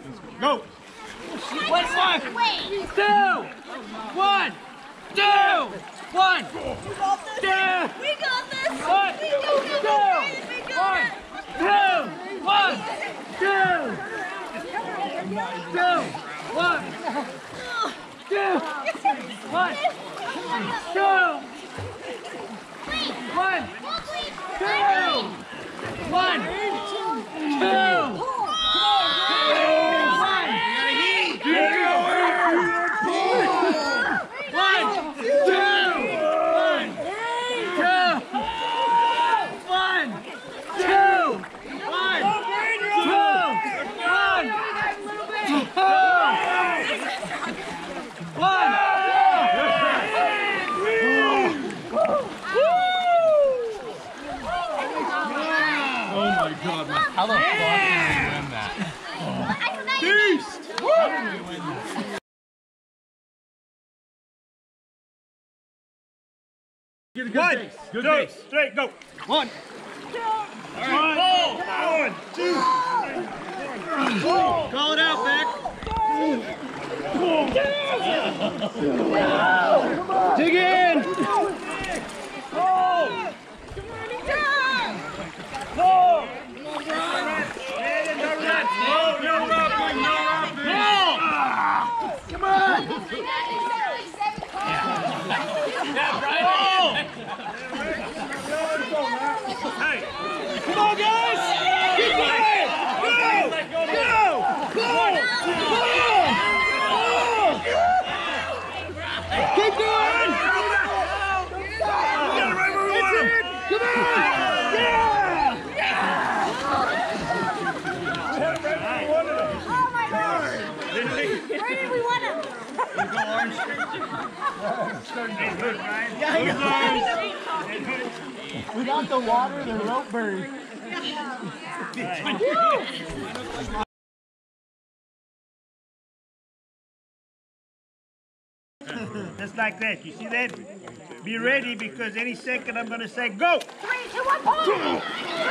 Go. 1, 2, 1, 2, 1, 2. We got this. 1, 2, 1, 2, 1, 2, 2, 1, 2, 1, 2, 1, 2, 1, 2. How the fuck did we win that? Beast! How did we win that? Get a good base. Good base. Straight, go. 1. Alright, 1, 2. Call it out, Beck. Dig in. Hey, come on, guys! Keep going! Go! Go! Go! Keep going! We got it right where we want him! Come on! Yeah! Oh my gosh! Where did we want him? Without the water, the rope burns. Just like that. You see that? Be ready because any second I'm going to say go. 3, 2, 1, pull! 3, 2, 1,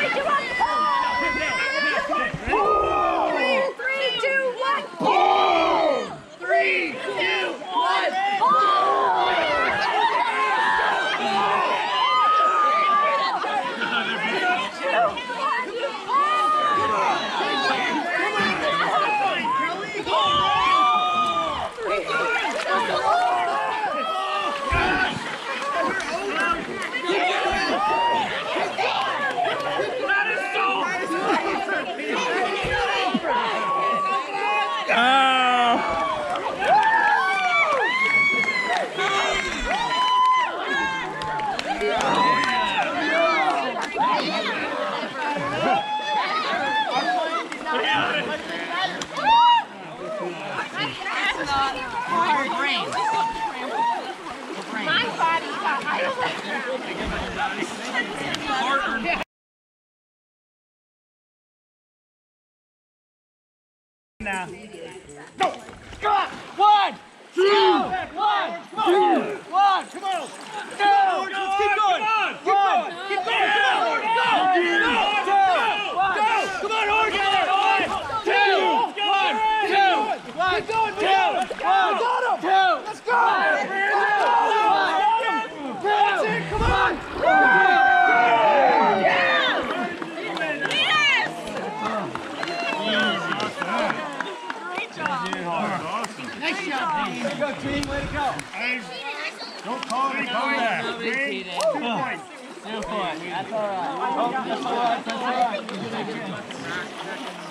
pull! 3, 2, 1, pull! 3, 2, 1, now. Go! Come on! 1, 2, 1, 2, 1, come on! Go! Let's keep going! Keep going! Keep going! Go! Go! Go! Come on, Oregon! 1, 2, 1, 2, 1, 2, 2, let's go! That's it, come on! Nice shot, team. Way to go, team. Way to go. Don't call it a comeback. 2 points. 2 points. That's all right. That's all right. That's all right.